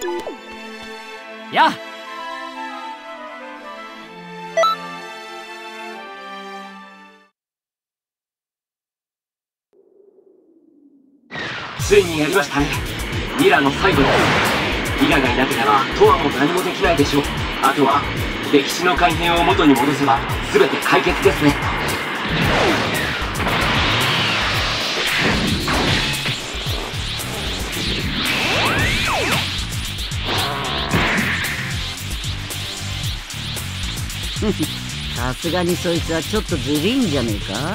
やあ。 ついにやりましたね。ミラの最後です。ミラがいなければトアも何もできないでしょう。あとは歴史の改変を元に戻せば全て解決ですね。 さすがにそいつはちょっとずるいんじゃねえか。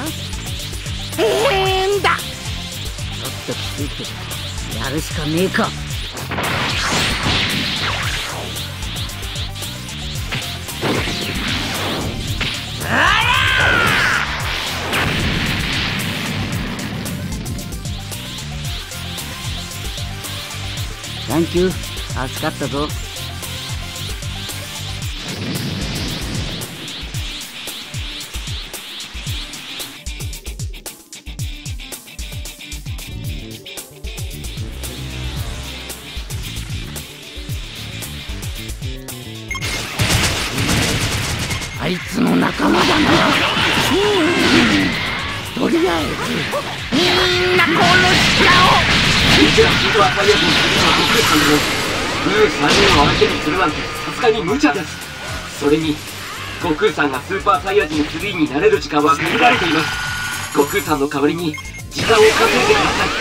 だちょっときついけどやるしかねえか。サンキュー、助かったぞ。あいつの仲間だな。とりあえずみんな殺しちゃおう。 いくらスーパーサイヤ人するのは悟空さんでもブルー3人を相手にするなんてさすがに無茶です。それに悟空さんがスーパーサイヤ人3になれる時間は限られています。悟空さんの代わりに時間を稼いでください。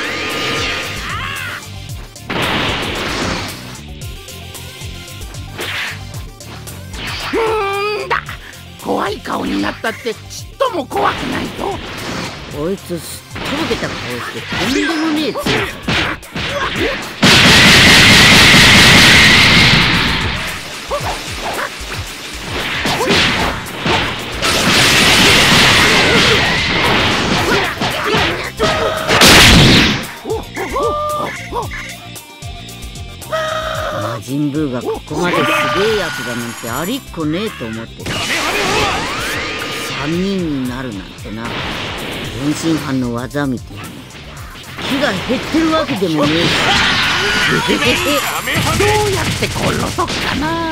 怖い顔になったってちっとも怖くないと。こいつすっとぼけた顔してとんでもねえ強さ。魔人ブーがここまですげえやつだなんてありっこねえと思ってた。3人になるなんてな。天津飯の技みてえに気が減ってるわけでもねえし。どうやって殺そっかな。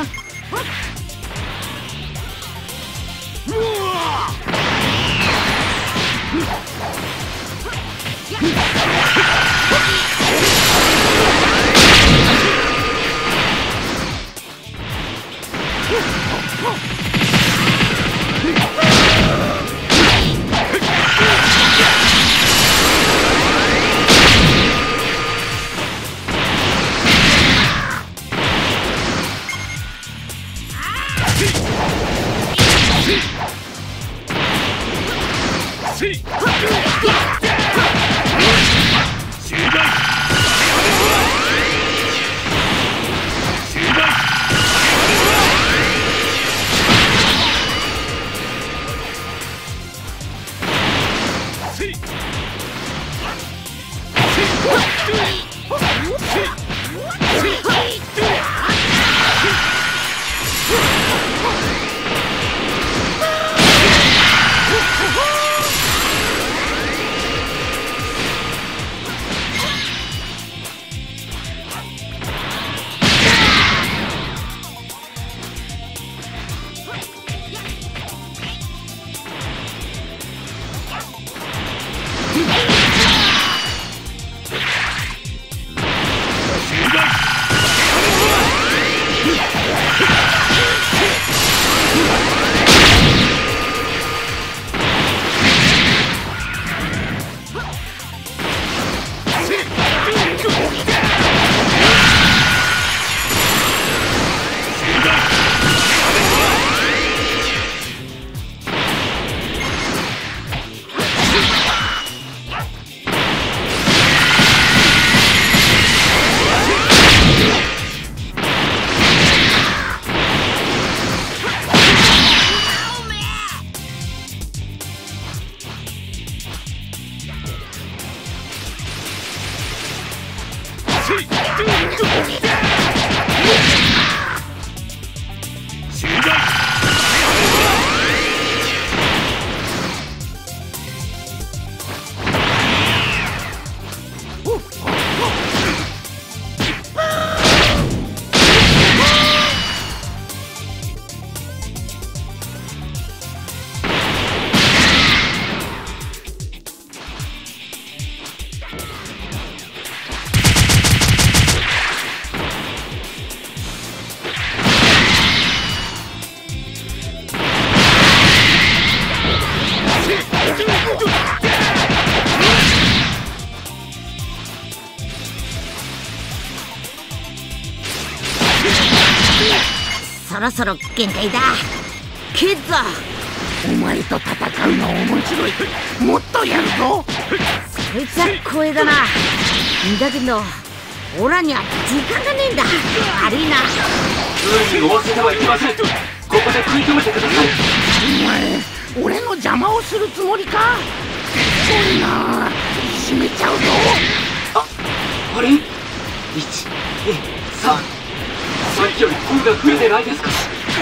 そろそろ限界だ。ケッザお前と戦うの面白い。もっとやるぞ。 そいつは光栄だな。だけどオラには時間がねえんだ。悪いな。 海に追わせてはいけません。ここで食い止めてください。 お前俺の邪魔をするつもりか。そんな閉めちゃうぞ。 あれ ?1、2、3。さっきより声が増えてないですか。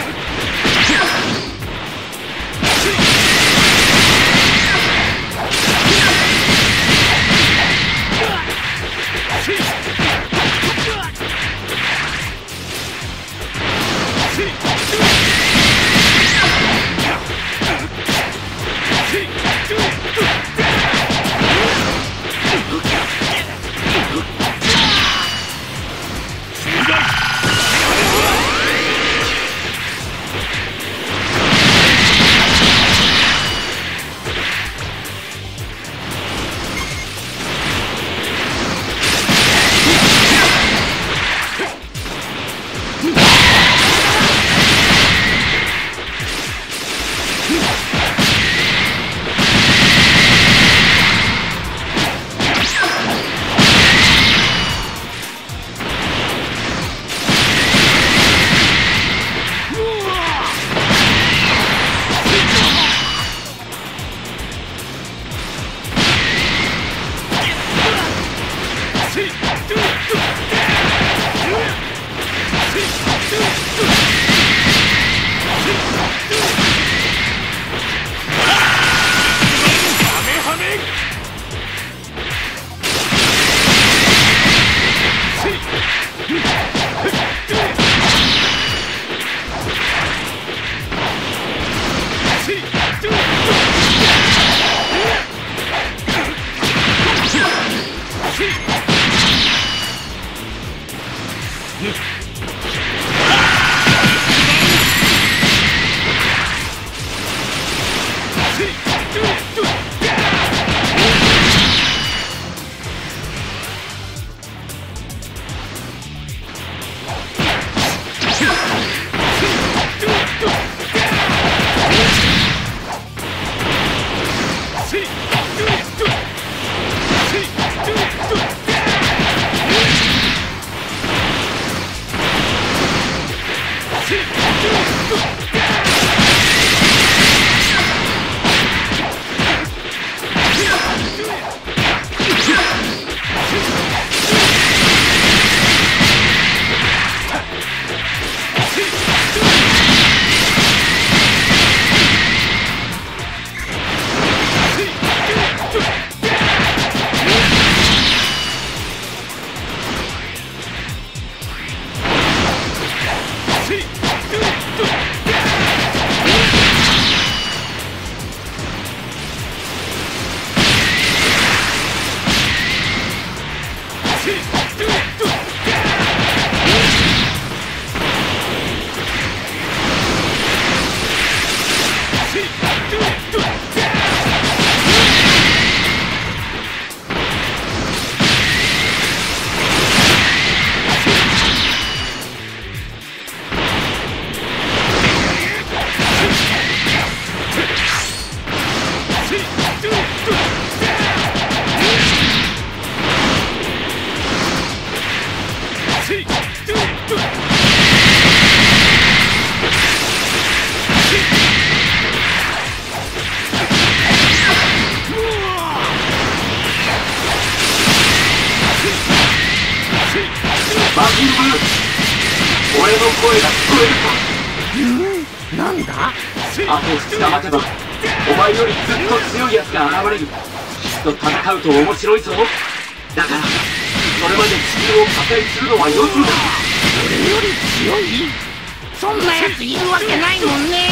俺の声が聞こえるか。 なんだ。 あと2日待てばお前よりずっと強いやつが現れる。きっと戦うと面白いぞ。だからそれまで地球を破壊するのはよすんだ。 俺より強い。そんなやついるわけないもんね。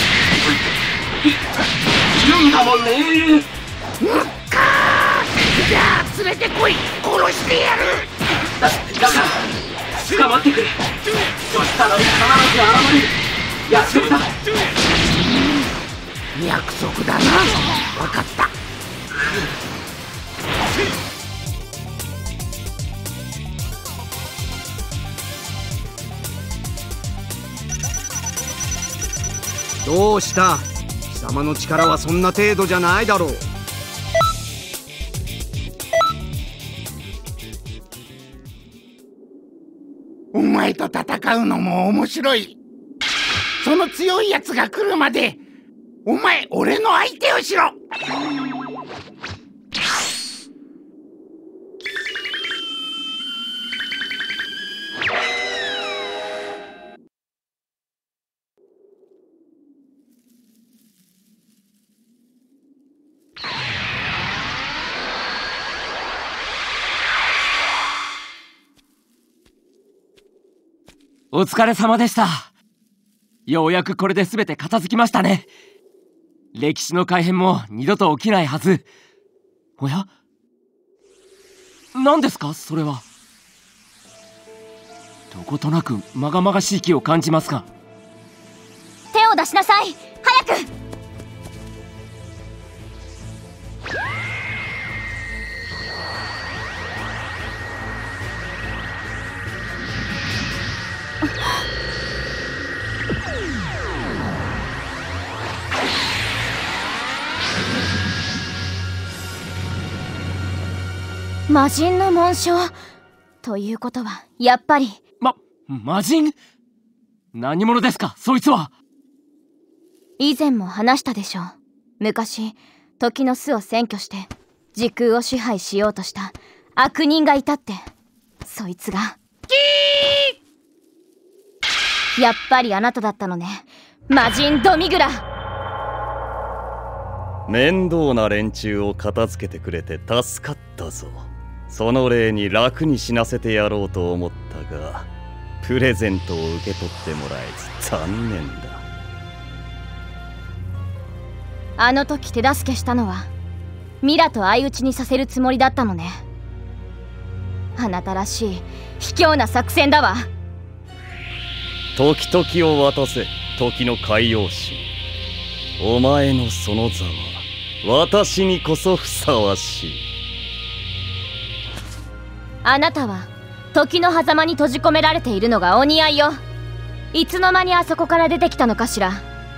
いるんだもんね。 じゃあ連れてこい。殺してやる。 だから捕まってくれ。そしたら必ず現れる。約束だ。 約束だな。分かった。 どうした？貴様の力はそんな程度じゃないだろう。 お前と戦うのも面白い。その強いやつが来るまでお前俺の相手をしろ。 お疲れ様でした。ようやくこれで全て片付きましたね。歴史の改変も二度と起きないはず。おや？何ですかそれは。どことなくまがまがしい気を感じますが。 手を出しなさい、早く。魔人の紋章ということはやっぱり魔人？何者ですかそいつは。 以前も話したでしょう。昔時の巣を占拠して時空を支配しようとした悪人がいたって。そいつがやっぱりあなただったのね、魔人ドミグラ。 面倒な連中を片付けてくれて助かったぞ。その礼に楽に死なせてやろうと思ったが、プレゼントを受け取ってもらえず残念だ。 あの時手助けしたのはミラと相打ちにさせるつもりだったのね。あなたらしい卑怯な作戦だわ。 時々を渡せ、時の海洋神。お前のその座は私にこそふさわしい。 あなたは時の狭間に閉じ込められているのがお似合いよ。いつの間にあそこから出てきたのかしら。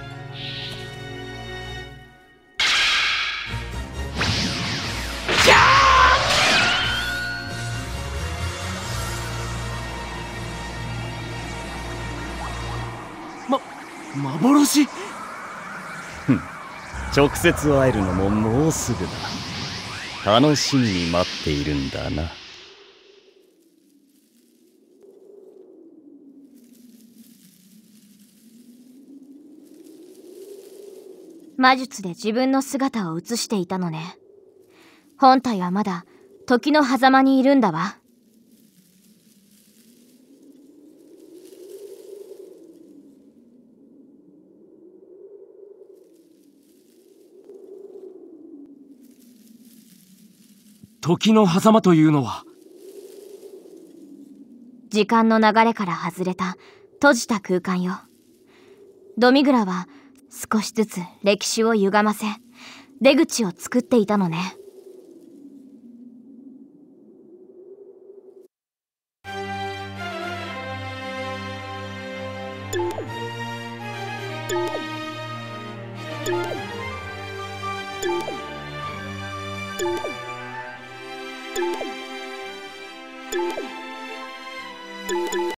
幻？ 直接会えるのももうすぐだ。楽しみに待っているんだな。 魔術で自分の姿を映していたのね。本体はまだ時の狭間にいるんだわ。 時の狭間というのは？ 時間の流れから外れた閉じた空間よ。ドミグラは少しずつ歴史を歪ませ出口を作っていたのね。 you